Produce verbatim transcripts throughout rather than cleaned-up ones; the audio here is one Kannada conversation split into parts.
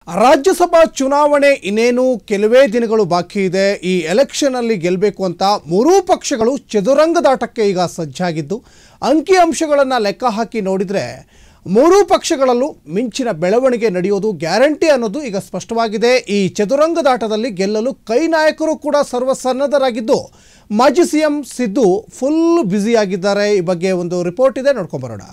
ರಾಜ್ಯಸಭಾ ಚುನಾವಣೆ ಇನ್ನೇನು ಕೆಲವೇ ದಿನಗಳು ಬಾಕಿ ಇದೆ. ಈ ಎಲೆಕ್ಷನ್ ಅಲ್ಲಿ ಗೆಲ್ಲಬೇಕು ಅಂತ ಮೂರೂ ಪಕ್ಷಗಳು ಚದುರಂಗದಾಟಕ್ಕೆ ಈಗ ಸಜ್ಜಾಗಿದ್ದು, ಅಂಕಿ ಅಂಶಗಳನ್ನು ಲೆಕ್ಕ ಹಾಕಿ ನೋಡಿದರೆ ಮೂರೂ ಪಕ್ಷಗಳಲ್ಲೂ ಮಿಂಚಿನ ಬೆಳವಣಿಗೆ ನಡೆಯೋದು ಗ್ಯಾರಂಟಿ ಅನ್ನೋದು ಈಗ ಸ್ಪಷ್ಟವಾಗಿದೆ. ಈ ಚದುರಂಗದಾಟದಲ್ಲಿ ಗೆಲ್ಲಲು ಕೈ ನಾಯಕರು ಕೂಡ ಸರ್ವಸನ್ನದ್ಧರಾಗಿದ್ದು, ಮಾಜಿ ಸಿಎಂ ಸಿದ್ದು ಫುಲ್ ಬ್ಯುಸಿ ಆಗಿದ್ದಾರೆ. ಈ ಬಗ್ಗೆ ಒಂದು ರಿಪೋರ್ಟ್ ಇದೆ, ನೋಡ್ಕೊಂಡು ಬರೋಣ.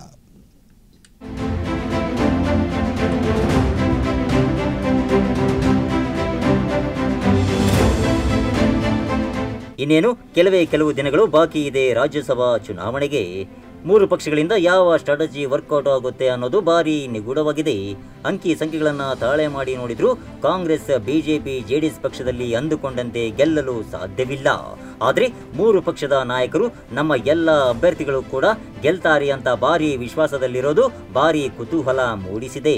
ಇನ್ನೇನು ಕೆಲವೇ ಕೆಲವು ದಿನಗಳು ಬಾಕಿ ಇದೆ ರಾಜ್ಯಸಭಾ ಚುನಾವಣೆಗೆ. ಮೂರು ಪಕ್ಷಗಳಿಂದ ಯಾವ ಸ್ಟ್ರಾಟಜಿ ವರ್ಕೌಟ್ ಆಗುತ್ತೆ ಅನ್ನೋದು ಭಾರಿ ನಿಗೂಢವಾಗಿದೆ. ಅಂಕಿ ಸಂಖ್ಯೆಗಳನ್ನು ತಾಳೆ ಮಾಡಿ ನೋಡಿದ್ರು ಕಾಂಗ್ರೆಸ್, ಬಿಜೆಪಿ, ಜೆಡಿಎಸ್ ಪಕ್ಷದಲ್ಲಿ ಅಂದುಕೊಂಡಂತೆ ಗೆಲ್ಲಲು ಸಾಧ್ಯವಿಲ್ಲ. ಆದರೆ ಮೂರು ಪಕ್ಷದ ನಾಯಕರು ನಮ್ಮ ಎಲ್ಲ ಅಭ್ಯರ್ಥಿಗಳು ಕೂಡ ಗೆಲ್ತಾರೆ ಅಂತ ಭಾರಿ ವಿಶ್ವಾಸದಲ್ಲಿರೋದು ಭಾರಿ ಕುತೂಹಲ ಮೂಡಿಸಿದೆ.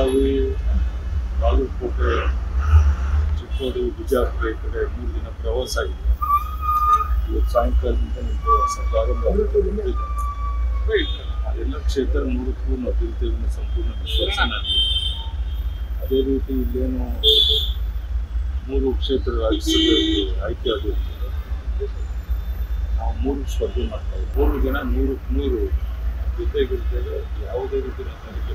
ಸಾಯಂಕಾಲದಿಂದ ಎಲ್ಲ ಕ್ಷೇತ್ರ ಮೂರಕ್ಕೂ ನಾವು ಗೆಲ್ತೇವೆ ಸಂಪೂರ್ಣ ವಿಶ್ವಾಸ ನನಗೆ. ಅದೇ ರೀತಿ ಇಲ್ಲೇನು ಮೂರು ಕ್ಷೇತ್ರ ರಾಜ್ಯಸಭೆಯಲ್ಲಿ ಆಯ್ಕೆ ಆಗಿರ್ತದೆ. ನಾವು ಮೂರು ಸ್ಪರ್ಧೆ ಮಾಡ್ತಾ ಇದ್ದೀವಿ. ಮೂರು ಜನ ನೂರು ನೂರು ಜೊತೆಗಿರ್ತೇವೆ. ಯಾವುದೇ ರೀತಿ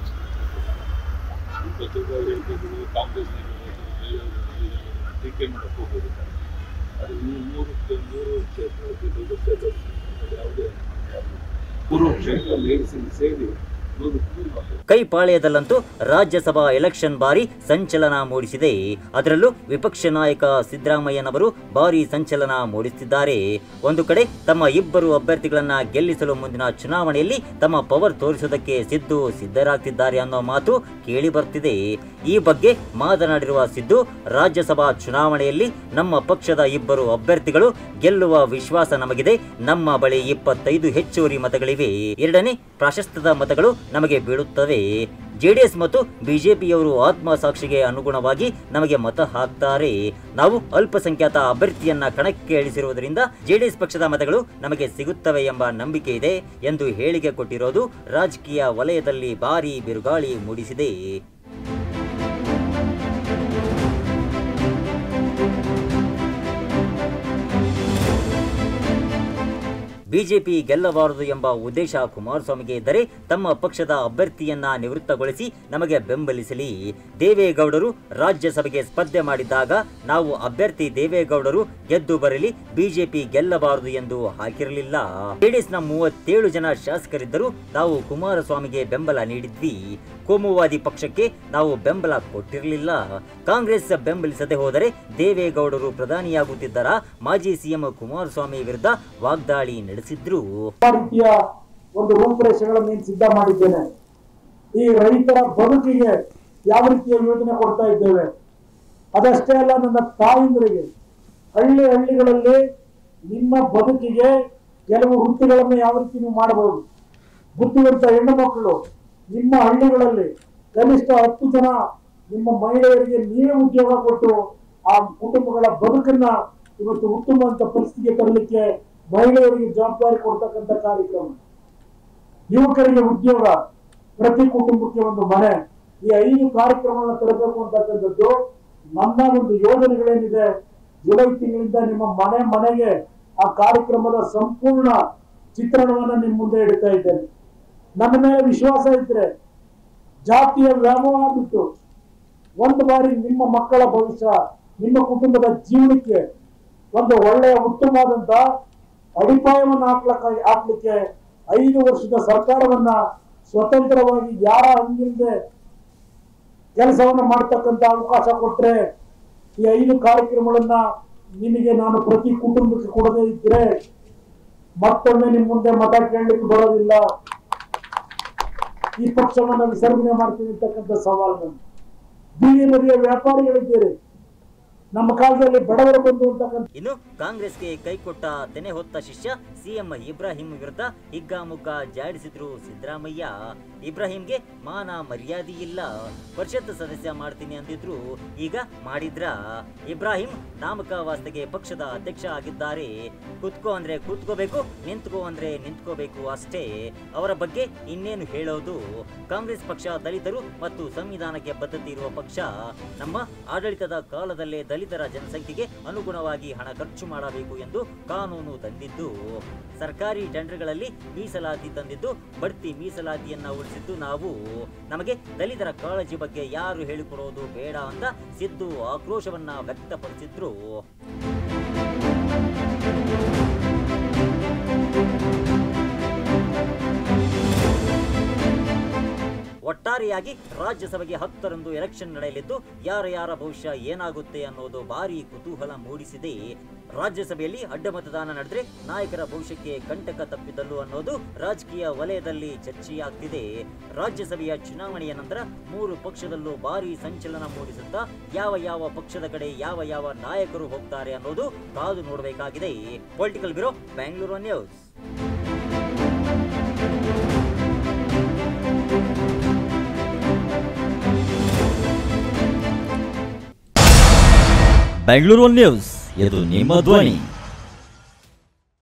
ಹೇಳ್ತಿದ್ದೀವಿ ಕಾಂಗ್ರೆಸ್ನಲ್ಲಿ ಟೀಕೆ ಮಾಡಕ್ಕೆ ಹೋಗೋದಿಲ್ಲ. ಅದು ಈ ಮೂರು ಮೂರು ಕ್ಷೇತ್ರ ಯಾವುದೇ ಮೂರು ಕ್ಷೇತ್ರ ಸೇರಿ ಕೈಪಾಳ್ಯದಲ್ಲಂತೂ ರಾಜ್ಯಸಭಾ ಎಲೆಕ್ಷನ್ ಬಾರಿ ಸಂಚಲನ ಮೂಡಿಸಿದೆ. ಅದರಲ್ಲೂ ವಿಪಕ್ಷ ನಾಯಕ ಸಿದ್ದರಾಮಯ್ಯನವರು ಭಾರಿ ಸಂಚಲನ ಮೂಡಿಸುತ್ತಿದ್ದಾರೆ. ಒಂದು ಕಡೆ ತಮ್ಮ ಇಬ್ಬರು ಅಭ್ಯರ್ಥಿಗಳನ್ನ ಗೆಲ್ಲಿಸಲು ಮುಂದಿನ ಚುನಾವಣೆಯಲ್ಲಿ ತಮ್ಮ ಪವರ್ ತೋರಿಸುವುದಕ್ಕೆ ಸಿದ್ದು ಸಿದ್ಧರಾಗ್ತಿದ್ದಾರೆ ಅನ್ನೋ ಮಾತು ಕೇಳಿ ಬರ್ತಿದೆ. ಈ ಬಗ್ಗೆ ಮಾತನಾಡಿರುವ ಸಿದ್ದು, ರಾಜ್ಯಸಭಾ ಚುನಾವಣೆಯಲ್ಲಿ ನಮ್ಮ ಪಕ್ಷದ ಇಬ್ಬರು ಅಭ್ಯರ್ಥಿಗಳು ಗೆಲ್ಲುವ ವಿಶ್ವಾಸ ನಮಗಿದೆ. ನಮ್ಮ ಬಳಿ ಇಪ್ಪತ್ತೈದು ಹೆಚ್ಚುವರಿ ಮತಗಳಿವೆ. ಎರಡನೇ ಪ್ರಾಶಸ್ತ್ಯದ ಮತಗಳು ನಮಗೆ ಬೀಳುತ್ತವೆ. ಜೆಡಿಎಸ್ ಮತ್ತು ಬಿಜೆಪಿಯವರು ಆತ್ಮಸಾಕ್ಷಿಗೆ ಅನುಗುಣವಾಗಿ ನಮಗೆ ಮತ ಹಾಕ್ತಾರೆ. ನಾವು ಅಲ್ಪಸಂಖ್ಯಾತ ಅಭ್ಯರ್ಥಿಯನ್ನ ಕಣಕ್ಕೆ ಇಳಿಸಿರುವುದರಿಂದ ಜೆಡಿಎಸ್ ಪಕ್ಷದ ಮತಗಳು ನಮಗೆ ಸಿಗುತ್ತವೆ ಎಂಬ ನಂಬಿಕೆ ಇದೆ ಎಂದು ಹೇಳಿಕೆ ಕೊಟ್ಟಿರೋದು ರಾಜಕೀಯ ವಲಯದಲ್ಲಿ ಭಾರೀ ಬಿರುಗಾಳಿ ಮೂಡಿಸಿದೆ. ಬಿಜೆಪಿ ಗೆಲ್ಲಬಾರದು ಎಂಬ ಉದ್ದೇಶ ಕುಮಾರಸ್ವಾಮಿಗೆ ಇದ್ದರೆ ತಮ್ಮ ಪಕ್ಷದ ಅಭ್ಯರ್ಥಿಯನ್ನ ನಿವೃತ್ತಗೊಳಿಸಿ ನಮಗೆ ಬೆಂಬಲಿಸಲಿ. ದೇವೇಗೌಡರು ರಾಜ್ಯಸಭೆಗೆ ಸ್ಪರ್ಧೆ ಮಾಡಿದ್ದಾಗ ನಾವು ಅಭ್ಯರ್ಥಿ ದೇವೇಗೌಡರು ಗೆದ್ದು ಬರಲಿ, ಬಿಜೆಪಿ ಗೆಲ್ಲಬಾರದು ಎಂದು ಹಾಕಿರಲಿಲ್ಲ. ಜೆಡಿಎಸ್ನ ಮೂವತ್ತೇಳು ಜನ ಶಾಸಕರಿದ್ದರೂ ನಾವು ಕುಮಾರಸ್ವಾಮಿಗೆ ಬೆಂಬಲ ನೀಡಿದ್ವಿ. ಕೋಮುವಾದಿ ಪಕ್ಷಕ್ಕೆ ನಾವು ಬೆಂಬಲ ಕೊಟ್ಟಿರಲಿಲ್ಲ. ಕಾಂಗ್ರೆಸ್ ಬೆಂಬಲಿಸದೆ ಹೋದರೆ ದೇವೇಗೌಡರು ಪ್ರಧಾನಿಯಾಗುತ್ತಿದ್ದರ ಮಾಜಿ ಸಿಎಂ ಕುಮಾರಸ್ವಾಮಿ ವಿರುದ್ಧ ವಾಗ್ದಾಳಿ ನಡೆಸಿದ್ರು. ಒಂದು ರೂಪುರೇಷೆಗಳನ್ನು ಸಿದ್ಧ ಮಾಡಿದ್ದೇನೆ. ಈ ರೈತರ ಬದುಕಿಗೆ ಯಾವ ರೀತಿಯ ಯೋಜನೆ ಕೊಡ್ತಾ ಇದ್ದೇವೆ. ಅದಷ್ಟೇ ಅಲ್ಲ, ನನ್ನ ತಾಯಂದರಿಗೆ ಹಳ್ಳಿ ಹಳ್ಳಿಗಳಲ್ಲಿ ನಿಮ್ಮ ಬದುಕಿಗೆ ಕೆಲವು ವೃತ್ತಿಗಳನ್ನು ಯಾವ ರೀತಿ ನೀವು ಮಾಡಬಹುದು. ಬುದ್ಧಿವಂತ ಹೆಣ್ಣು ಮಕ್ಕಳು ನಿಮ್ಮ ಹಳ್ಳಿಗಳಲ್ಲಿ ಕನಿಷ್ಠ ಹತ್ತು ಜನ ನಿಮ್ಮ ಮಹಿಳೆಯರಿಗೆ ನೀವೇ ಉದ್ಯೋಗ ಕೊಟ್ಟು ಆ ಕುಟುಂಬಗಳ ಬದುಕನ್ನ ಇವತ್ತು ಉತ್ತಮವಂತ ಪರಿಸ್ಥಿತಿಗೆ ತರಲಿಕ್ಕೆ ಮಹಿಳೆಯರಿಗೆ ಜವಾಬ್ದಾರಿ ಕೊಡ್ತಕ್ಕಂಥ ಕಾರ್ಯಕ್ರಮ. ಯುವಕರಿಗೆ ಉದ್ಯೋಗ, ಪ್ರತಿ ಕುಟುಂಬಕ್ಕೆ ಒಂದು ಮನೆ, ಈ ಐದು ಕಾರ್ಯಕ್ರಮಗಳನ್ನ ತರಬೇಕು ಅಂತಕ್ಕಂಥದ್ದು ನನ್ನ ಒಂದು ಯೋಜನೆಗಳೇನಿದೆ. ಜುಲೈ ತಿಂಗಳಿಂದ ನಿಮ್ಮ ಮನೆ ಮನೆಗೆ ಆ ಕಾರ್ಯಕ್ರಮದ ಸಂಪೂರ್ಣ ಚಿತ್ರಣವನ್ನ ನಿಮ್ಮ ಮುಂದೆ ಇಡ್ತಾ ಇದ್ದೇನೆ. ನನ್ನ ಮೇಲೆ ವಿಶ್ವಾಸ ಇದ್ರೆ ಜಾತಿಯ ವ್ಯಾಮೋಹ ಬಿಟ್ಟು ಒಂದು ಬಾರಿ ನಿಮ್ಮ ಮಕ್ಕಳ ಭವಿಷ್ಯ, ನಿಮ್ಮ ಕುಟುಂಬದ ಜೀವನಕ್ಕೆ ಒಂದು ಒಳ್ಳೆಯ ಉತ್ತಮವಾದಂತ ಅಡಿಪಾಯವನ್ನು ಹಾಕ್ಲಕ್ಕ ಹಾಕ್ಲಿಕ್ಕೆ ಐದು ವರ್ಷದ ಸರ್ಕಾರವನ್ನ ಸ್ವತಂತ್ರವಾಗಿ ಯಾರ ಹಂಗಿಲ್ಲದೆ ಕೆಲಸವನ್ನ ಮಾಡ್ತಕ್ಕಂಥ ಅವಕಾಶ ಕೊಟ್ರೆ, ಈ ಐದು ಕಾರ್ಯಕ್ರಮಗಳನ್ನ ನಿಮಗೆ ನಾನು ಪ್ರತಿ ಕುಟುಂಬಕ್ಕೆ ಕೊಡದೇ ಇದ್ರೆ ಮತ್ತೊಮ್ಮೆ ನಿಮ್ಮ ಮುಂದೆ ಮತ ಕೇಳಲಿಕ್ಕೆ ಬರೋದಿಲ್ಲ. ಈ ಪಕ್ಷವನ್ನ ವಿಸರ್ಜನೆ ಮಾಡ್ತೀನಿ ಅಂತಕ್ಕಂಥ ಸವಾಲು. ಬೀದಿ ಬದಿಯ ವ್ಯಾಪಾರಿಗಳಿದ್ದೀರಿ, ನಮ್ಮ ಕಾಲದಲ್ಲಿ ಬಡವರು ಬಂದು ಅಂತಕ್ಕಂಥ. ಇನ್ನು ಕಾಂಗ್ರೆಸ್ಗೆ ಕೈಕೊಟ್ಟ ತೆನೆ ಹೊತ್ತ ಶಿಷ್ಯ ಸಿಎಂ ಇಬ್ರಾಹಿಂ ವಿರುದ್ಧ ಹಿಗ್ಗಾಮುಗ್ಗಾ ಜಾಡಿಸಿದ್ರು ಸಿದ್ದರಾಮಯ್ಯ. ಇಬ್ರಾಹಿಂಗೆ ಮಾನ ಮರ್ಯಾದೆ ಇಲ್ಲ, ಪರಿಷತ್ ಸದಸ್ಯ ಮಾಡ್ತೀನಿ ಅಂದಿದ್ರು, ಈಗ ಮಾಡಿದ್ರ? ಇಬ್ರಾಹಿಂ ನಾಮಕ ವಾಸ್ತೆಗೆ ಪಕ್ಷದ ಅಧ್ಯಕ್ಷ ಆಗಿದ್ದಾರೆ. ಕೂತ್ಕೋ ಅಂದ್ರೆ ಕೂತ್ಕೋಬೇಕು, ನಿಂತ್ಕೋ ಅಂದ್ರೆ ನಿಂತ್ಕೋಬೇಕು ಅಷ್ಟೇ. ಅವರ ಬಗ್ಗೆ ಇನ್ನೇನು ಹೇಳೋದು? ಕಾಂಗ್ರೆಸ್ ಪಕ್ಷ ದಲಿತರು ಮತ್ತು ಸಂವಿಧಾನಕ್ಕೆ ಬದ್ಧತೆ ಇರುವ ಪಕ್ಷ. ನಮ್ಮ ಆಡಳಿತದ ಕಾಲದಲ್ಲೇ ದಲಿತರ ಜನಸಂಖ್ಯೆಗೆ ಅನುಗುಣವಾಗಿ ಹಣ ಖರ್ಚು ಮಾಡಬೇಕು ಎಂದು ಕಾನೂನು ತಂದಿದ್ದು, ಸರ್ಕಾರಿ ಟೆಂಡರ್ಗಳಲ್ಲಿ ಮೀಸಲಾತಿ ತಂದಿದ್ದು, ಬಡ್ತಿ ಮೀಸಲಾತಿಯನ್ನ ಉಳಿಸಿದ್ದು ನಾವು. ನಮಗೆ ದಲಿತರ ಕಾಳಜಿ ಬಗ್ಗೆ ಯಾರು ಹೇಳಿಕೊಡೋದು ಬೇಡ ಅಂತ ಸಿದ್ದು ಆಕ್ರೋಶವನ್ನ ವ್ಯಕ್ತಪಡಿಸಿದ್ರು. ಒಟ್ಟಾರೆಯಾಗಿ ರಾಜ್ಯಸಭೆಗೆ ಹತ್ತರಂದು ಎಲೆಕ್ಷನ್ ನಡೆಯಲಿದ್ದು, ಯಾರ ಯಾರ ಭವಿಷ್ಯ ಏನಾಗುತ್ತೆ ಅನ್ನೋದು ಭಾರಿ ಕುತೂಹಲ ಮೂಡಿಸಿದೆ. ರಾಜ್ಯಸಭೆಯಲ್ಲಿ ಅಡ್ಡ ಮತದಾನ ನಡೆದ್ರೆ ನಾಯಕರ ಭವಿಷ್ಯಕ್ಕೆ ಕಂಟಕ ತಪ್ಪಿದಲ್ಲು ಅನ್ನೋದು ರಾಜಕೀಯ ವಲಯದಲ್ಲಿ ಚರ್ಚೆಯಾಗ್ತಿದೆ. ರಾಜ್ಯಸಭೆಯ ಚುನಾವಣೆಯ ನಂತರ ಮೂರು ಪಕ್ಷದಲ್ಲೂ ಭಾರಿ ಸಂಚಲನ ಮೂಡಿಸುತ್ತಾ ಯಾವ ಯಾವ ಪಕ್ಷದ ಕಡೆ ಯಾವ ಯಾವ ನಾಯಕರು ಹೋಗ್ತಾರೆ ಅನ್ನೋದು ಕಾದು ನೋಡಬೇಕಾಗಿದೆ. Political bureau, Bengaluru news. Bengaluru news, ಇದು ನಿಮ್ಮ ಧ್ವನಿ.